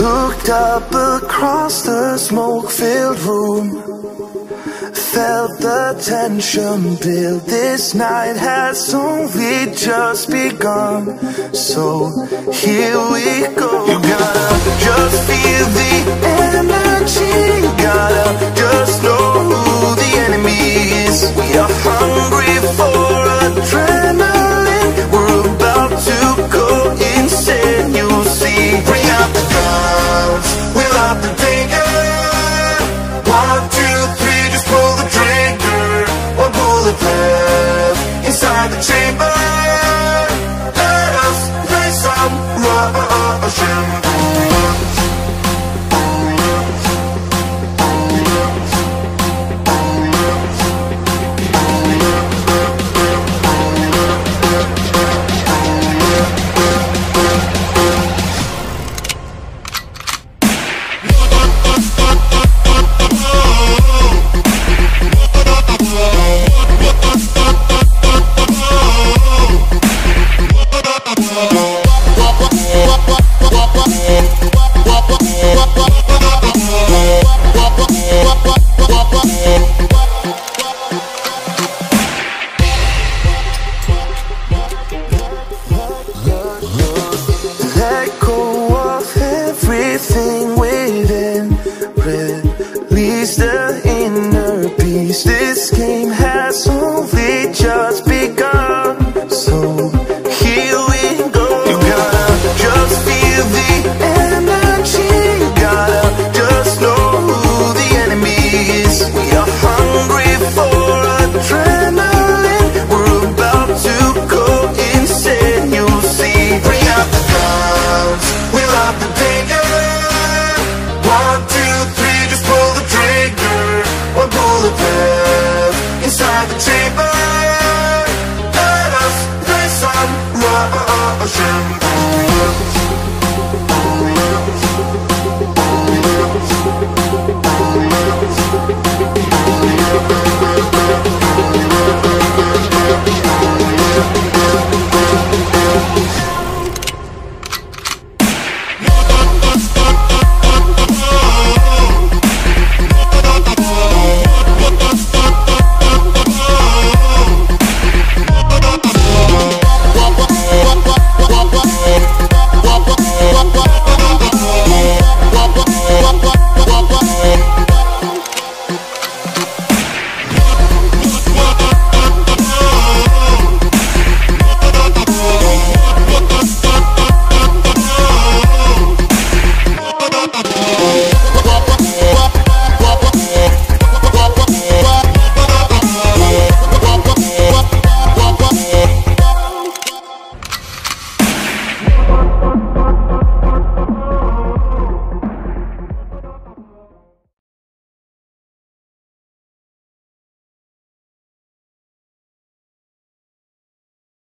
Looked up across the smoke-filled room, felt the tension build. This night has only just begun, so here we go. You gotta just feel the energy, you gotta just know who the enemy is. We are hungry for adrenaline, we're about to go insane, you'll see. Bring out the guns, we'll out the danger. 1, 2, 3, just pull the trigger. One bullet left inside the chamber.